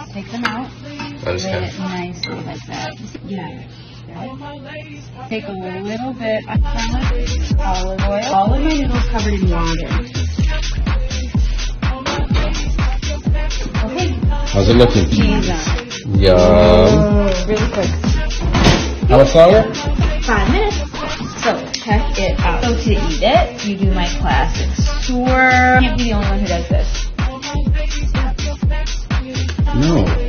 take them out. Lay it nicely like that. Yeah. Take a little bit of olive oil. All of my noodles covered in water. Okay. How's it looking? Cheese on. Yum. Really quick. How much longer? 5 minutes. So check it out. So to eat it, you do my classic swirl. Can't be the only one who does this. No.